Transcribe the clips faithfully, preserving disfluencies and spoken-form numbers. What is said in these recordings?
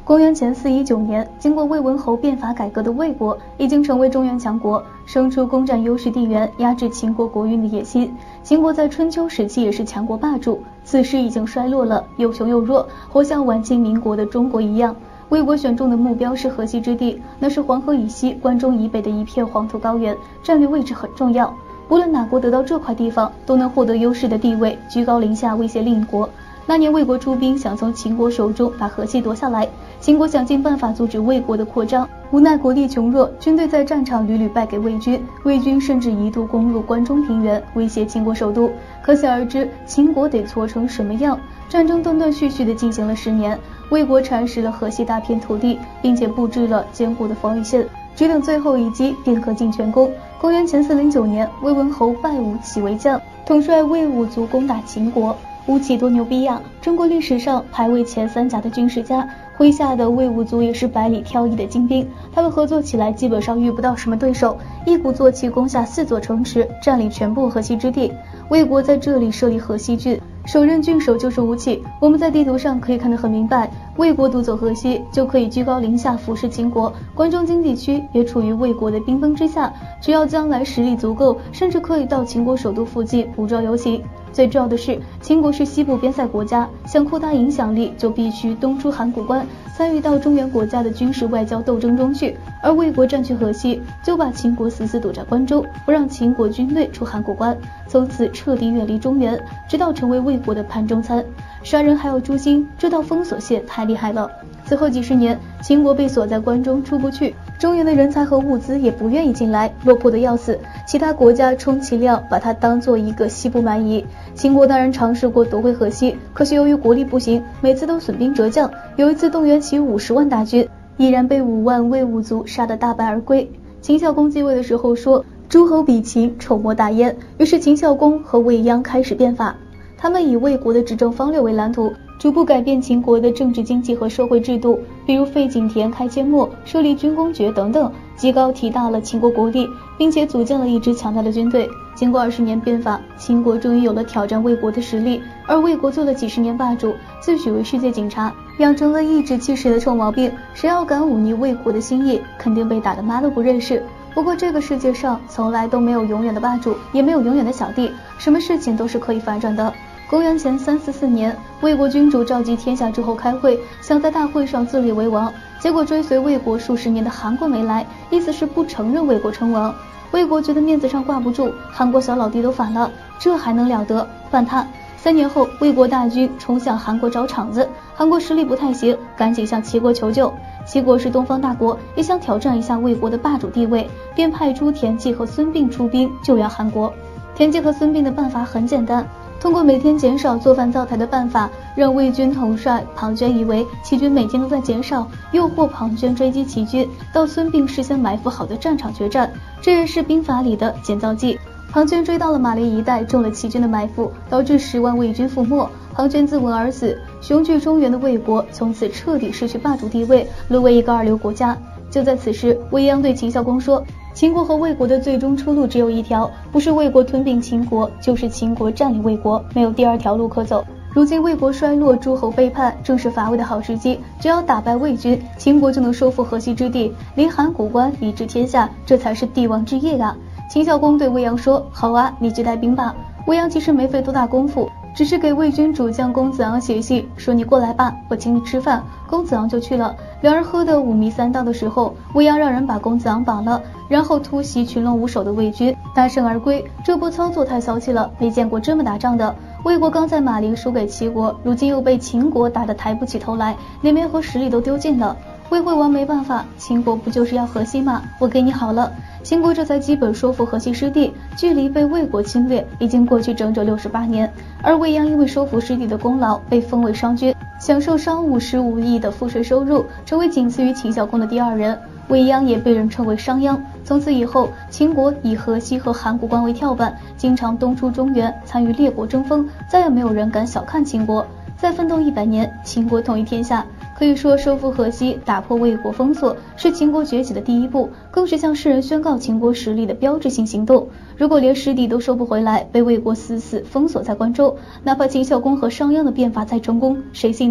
公元前四一九年，经过魏文侯变法改革的魏国已经成为中原强国，生出攻占优势地缘、压制秦国国运的野心。秦国在春秋时期也是强国霸主，此时已经衰落了，又穷又弱，活像晚清民国的中国一样。魏国选中的目标是河西之地，那是黄河以西、关中以北的一片黄土高原，战略位置很重要。无论哪国得到这块地方，都能获得优势的地位，居高临下威胁另一国。那年魏国出兵想从秦国手中把河西夺下来，秦国想尽办法阻止魏国的扩张，无奈国力穷弱，军队在战场屡屡败给魏军，魏军甚至一度攻入关中平原，威胁秦国首都。可想而知，秦国得挫成什么样。战争断断续续地进行了十年，魏国蚕食了河西大片土地，并且布置了坚固的防御线，只等最后一击便可尽全功。公元前四零九年，魏文侯拜武起为将，统帅魏武族攻打秦国。吴起多牛逼呀！中国历史上排位前三甲的军事家，麾下的魏武族也是百里挑一的精兵，他们合作起来基本上遇不到什么对手，一鼓作气攻下四座城池，占领全部河西之地。魏国在这里设立河西郡，首任郡守就是吴起。我们在地图上可以看得很明白，魏国独走河西就可以居高临下俯视秦国，关中经济区也处于魏国的兵锋之下，只要将来实力足够，甚至可以到秦国首都附近捕捉游行。最重要的是，秦国是西部边塞国家，想扩大影响力就必须东出函谷关，参与到中原国家的军事外交斗争中去。而魏国占据河西，就把秦国死死堵在关中，不让秦国军队出函谷关，从此彻底远离中原，直到成为魏国的盘中餐。杀人还要诛心，这道封锁线太厉害了。此后几十年，秦国被锁在关中出不去，中原的人才和物资也不愿意进来，落魄的要死。其他国家充其量把它当做一个西部蛮夷。秦国当然尝试过夺回河西，可是由于国力不行，每次都损兵折将。有一次动员起五十万大军，依然被五万魏武族杀得大败而归。秦孝公继位的时候说，诸侯比秦，丑莫大焉。于是秦孝公和魏鞅开始变法，他们以魏国的执政方略为蓝图，逐步改变秦国的政治经济和社会制度，比如废井田、开阡陌、设立军功爵等等，极高提大了秦国国力，并且组建了一支强大的军队。经过二十年变法，秦国终于有了挑战魏国的实力，而魏国做了几十年霸主，自诩为世界警察，养成了颐指气使的臭毛病，谁要敢忤逆魏国的心意，肯定被打得妈都不认识。不过这个世界上从来都没有永远的霸主，也没有永远的小弟，什么事情都是可以反转的。公元前三四四年，魏国君主召集天下诸侯开会，想在大会上自立为王，结果追随魏国数十年的韩国没来，意思是不承认魏国称王。魏国觉得面子上挂不住，韩国小老弟都反了，这还能了得，办他。三年后，魏国大军冲向韩国找场子，韩国实力不太行，赶紧向齐国求救。齐国是东方大国，也想挑战一下魏国的霸主地位，便派出田忌和孙膑出兵救援韩国。田忌和孙膑的办法很简单，通过每天减少做饭灶台的办法，让魏军统帅庞涓以为齐军每天都在减少，诱惑庞涓追击齐军，到孙膑事先埋伏好的战场决战，这也是兵法里的减灶计。庞涓追到了马陵一带，中了齐军的埋伏，导致十万魏军覆没，庞涓自刎而死。雄踞中原的魏国从此彻底失去霸主地位，沦为一个二流国家。就在此时，魏鞅对秦孝公说，秦国和魏国的最终出路只有一条，不是魏国吞并秦国，就是秦国占领魏国，没有第二条路可走。如今魏国衰落，诸侯背叛，正是伐魏的好时机，只要打败魏军，秦国就能收复河西之地，离函谷关，理治天下，这才是帝王之业啊。秦孝公对魏鞅说，好啊，你去带兵吧。魏鞅其实没费多大功夫，只是给魏军主将公子昂写信，说你过来吧，我请你吃饭。公子昂就去了。两人喝得五迷三道的时候，魏鞅让人把公子昂绑了，然后突袭群龙无首的魏军，大胜而归。这波操作太骚气了，没见过这么打仗的。魏国刚在马陵输给齐国，如今又被秦国打得抬不起头来，连面和实力都丢尽了。魏惠王没办法，秦国不就是要河西吗？我给你好了。秦国这才基本收复河西失地，距离被魏国侵略已经过去整整六十八年。而魏鞅因为收复失地的功劳，被封为商君，享受商务十五亿的赋税收入，成为仅次于秦孝公的第二人。魏鞅也被人称为商鞅。从此以后，秦国以河西和函谷关为跳板，经常东出中原，参与列国争锋，再也没有人敢小看秦国。再奋斗一百年，秦国统一天下。可以说，收复河西，打破魏国封锁，是秦国崛起的第一步，更是向世人宣告秦国实力的标志性行动。如果连失地都收不回来，被魏国死死封锁在关中，哪怕秦孝公和商鞅的变法再成功，谁信呢？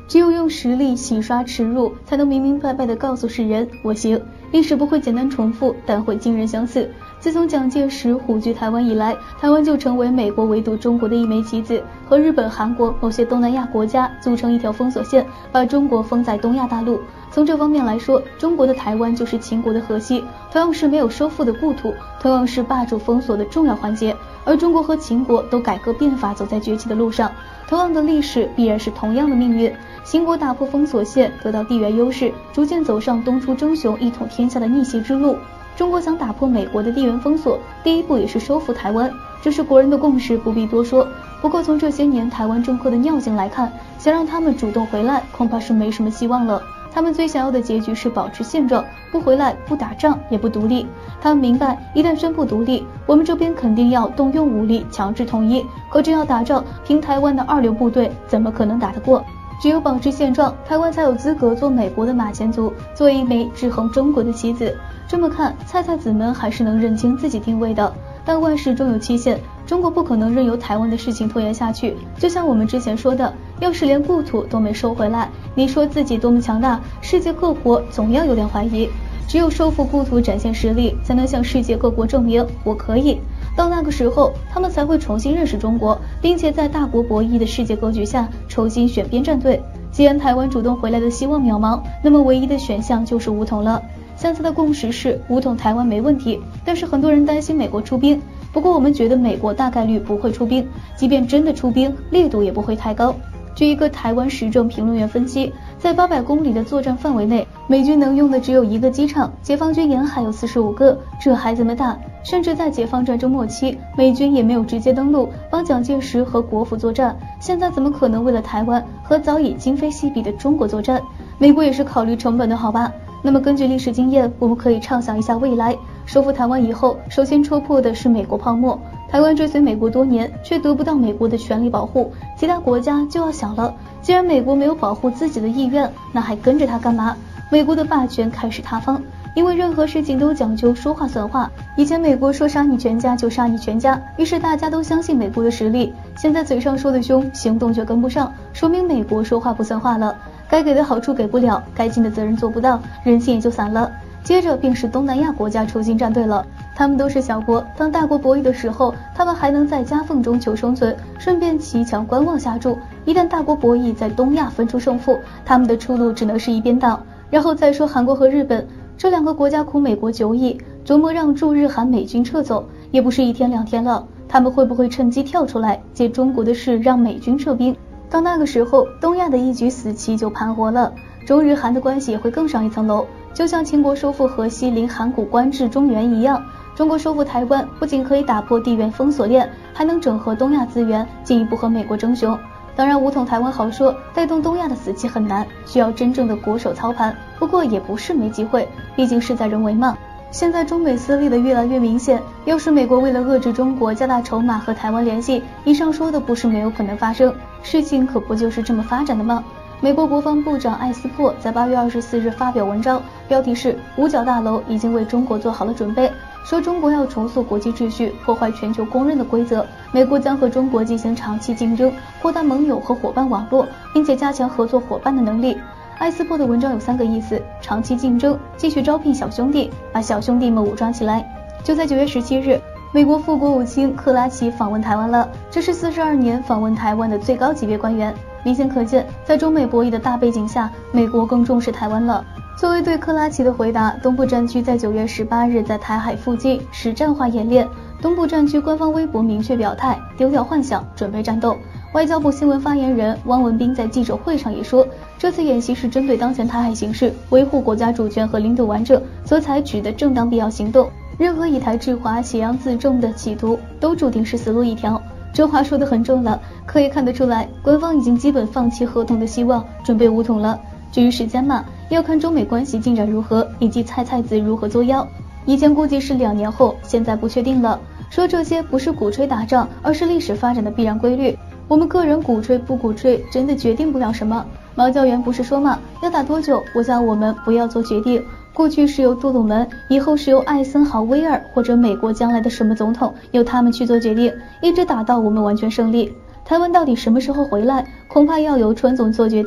只有用实力洗刷耻辱，才能明明白白地告诉世人我行。历史不会简单重复，但会惊人相似。自从蒋介石虎踞台湾以来，台湾就成为美国围堵中国的一枚棋子，和日本、韩国某些东南亚国家组成一条封锁线，把中国封在东亚大陆。从这方面来说，中国的台湾就是秦国的河西，同样是没有收复的故土，同样是霸主封锁的重要环节。而中国和秦国都改革变法，走在崛起的路上，同样的历史必然是同样的命运。秦国打破封锁线，得到地缘优势，逐渐走上东出征雄、一统天下的逆袭之路。中国想打破美国的地缘封锁，第一步也是收复台湾，这是国人的共识，不必多说。不过从这些年台湾政客的尿性来看，想让他们主动回来，恐怕是没什么希望了。他们最想要的结局是保持现状，不回来，不打仗，也不独立。他们明白，一旦宣布独立，我们这边肯定要动用武力强制统一，可真要打仗，凭台湾的二流部队怎么可能打得过？只有保持现状，台湾才有资格做美国的马前卒，做一枚制衡中国的棋子。这么看，菜菜子们还是能认清自己定位的。但万事终有期限，中国不可能任由台湾的事情拖延下去。就像我们之前说的，要是连故土都没收回来，你说自己多么强大，世界各国总要有点怀疑。只有收复故土，展现实力，才能向世界各国证明我可以。到那个时候，他们才会重新认识中国，并且在大国博弈的世界格局下重新选边站队。既然台湾主动回来的希望渺茫，那么唯一的选项就是武统了。现在的共识是武统台湾没问题，但是很多人担心美国出兵。不过我们觉得美国大概率不会出兵，即便真的出兵，力度也不会太高。据一个台湾时政评论员分析，在八百公里的作战范围内，美军能用的只有一个机场，解放军沿海有四十五个，这还这么大。甚至在解放战争末期，美军也没有直接登陆帮蒋介石和国府作战，现在怎么可能为了台湾和早已今非昔比的中国作战？美国也是考虑成本的好吧。那么根据历史经验，我们可以畅想一下未来。收复台湾以后，首先戳破的是美国泡沫。台湾追随美国多年，却得不到美国的全力保护，其他国家就要想了，既然美国没有保护自己的意愿，那还跟着他干嘛？美国的霸权开始塌方，因为任何事情都讲究说话算话。以前美国说杀你全家就杀你全家，于是大家都相信美国的实力。现在嘴上说的凶，行动却跟不上，说明美国说话不算话了。该给的好处给不了，该尽的责任做不到，人心也就散了。接着便是东南亚国家重新站队了，他们都是小国，当大国博弈的时候，他们还能在夹缝中求生存，顺便骑墙观望下注。一旦大国博弈在东亚分出胜负，他们的出路只能是一边倒。然后再说韩国和日本，这两个国家苦美国久矣，琢磨让驻日韩美军撤走，也不是一天两天了。他们会不会趁机跳出来，借中国的事让美军撤兵？到那个时候，东亚的一局死棋就盘活了，中日韩的关系也会更上一层楼。就像秦国收复河西临函谷关至中原一样，中国收复台湾不仅可以打破地缘封锁链，还能整合东亚资源，进一步和美国争雄。当然武统台湾好说，带动东亚的死棋很难，需要真正的国手操盘，不过也不是没机会，毕竟事在人为嘛。现在中美撕裂的越来越明显，要是美国为了遏制中国加大筹码和台湾联系，以上说的不是没有可能发生，事情可不就是这么发展的吗？美国国防部长艾斯珀在八月二十四日发表文章，标题是五角大楼已经为中国做好了准备，说中国要重塑国际秩序，破坏全球公认的规则，美国将和中国进行长期竞争，扩大盟友和伙伴网络，并且加强合作伙伴的能力。艾斯珀的文章有三个意思：长期竞争，继续招聘小兄弟，把小兄弟们武装起来。就在九月十七日，美国副国务卿克拉奇访问台湾了，这是四十二年访问台湾的最高级别官员。明显可见，在中美博弈的大背景下，美国更重视台湾了。作为对克拉奇的回答，东部战区在九月十八日在台海附近实战化演练。东部战区官方微博明确表态，丢掉幻想，准备战斗。外交部新闻发言人汪文斌在记者会上也说，这次演习是针对当前台海形势，维护国家主权和领土完整所采取的正当必要行动。任何以台制华、挟洋自重的企图，都注定是死路一条。这话说得很重了，可以看得出来，官方已经基本放弃合同的希望，准备武统了。至于时间嘛，要看中美关系进展如何，以及菜菜子如何作妖。以前估计是两年后，现在不确定了。说这些不是鼓吹打仗，而是历史发展的必然规律。我们个人鼓吹不鼓吹，真的决定不了什么。毛教员不是说嘛，要打多久，我想我们不要做决定。过去是由杜鲁门，以后是由艾森豪威尔或者美国将来的什么总统，由他们去做决定，一直打到我们完全胜利。台湾到底什么时候回来，恐怕要由川总做决定。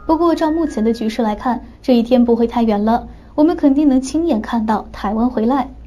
不过照目前的局势来看，这一天不会太远了，我们肯定能亲眼看到台湾回来。